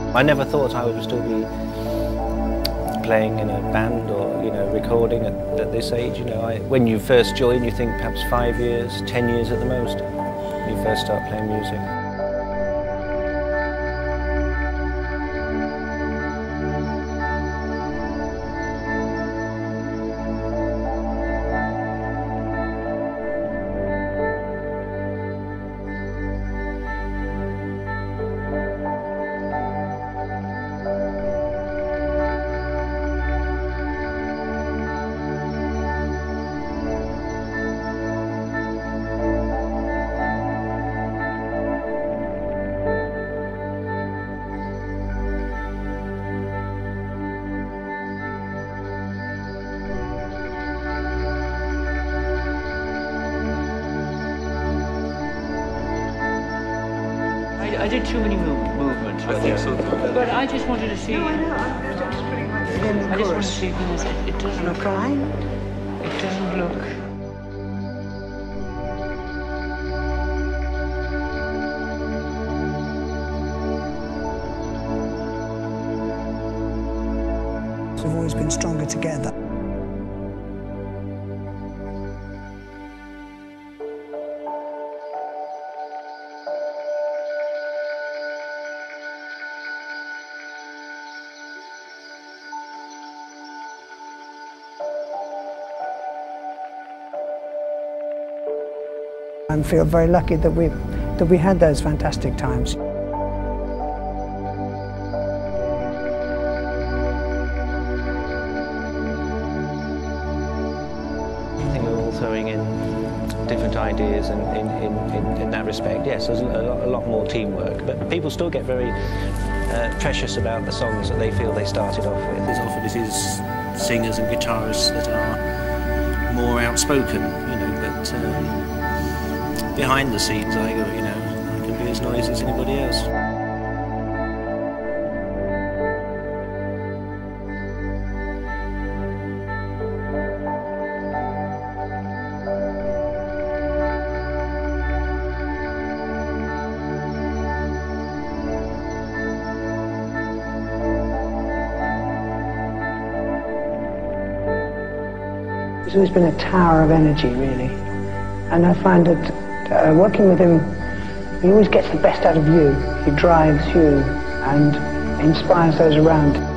I never thought I would still be playing in a band or, recording at this age. When you first join, you think perhaps 5 years, 10 years at the most, when you first start playing music. I did too many movements. I think so too. But I just wanted to see. No, I know. I'm just pretty much in the I just want to chorus. see because it doesn't Am I look. crying? It doesn't look. We've always been stronger together. I feel very lucky that we had those fantastic times. I think we're all throwing in different ideas, and in that respect, yes, there's a lot more teamwork. But people still get very precious about the songs that they feel they started off with. There's often it is singers and guitarists that are more outspoken, but behind the scenes, I can be as noisy as anybody else. He's always been a tower of energy, really. And I find that working with him, he always gets the best out of you. He drives you and inspires those around.